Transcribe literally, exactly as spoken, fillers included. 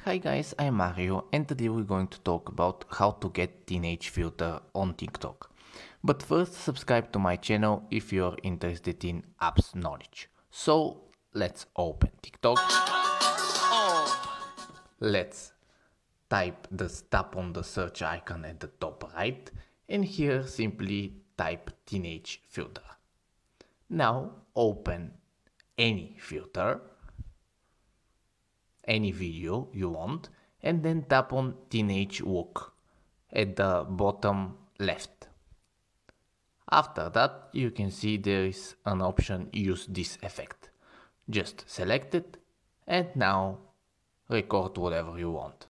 Hi guys, I'm Mario and today we're going to talk about how to get teenage filter on TikTok. But first subscribe to my channel if you're interested in apps knowledge. So let's open TikTok. Let's type the tap on the search icon at the top right and here simply type teenage filter. Now open any filter, any video you want, and then tap on teenage look at the bottom left. After that you can see there is an option use this effect. Just select it and now record whatever you want.